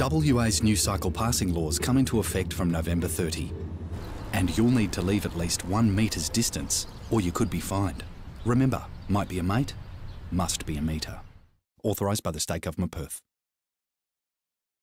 WA's new cycle passing laws come into effect from November 30. And you'll need to leave at least 1 metre's distance, or you could be fined. Remember, might be a mate, must be a metre. Authorised by the State Government, Perth.